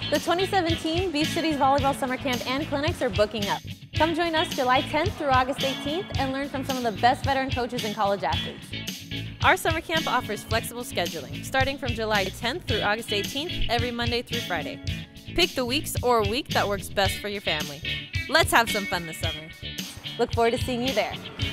The 2017 Beach Cities Volleyball Summer Camp and Clinics are booking up. Come join us July 10th through August 18th and learn from some of the best veteran coaches and college athletes. Our summer camp offers flexible scheduling, starting from July 10th through August 18th, every Monday through Friday. Pick the weeks or week that works best for your family. Let's have some fun this summer. Look forward to seeing you there.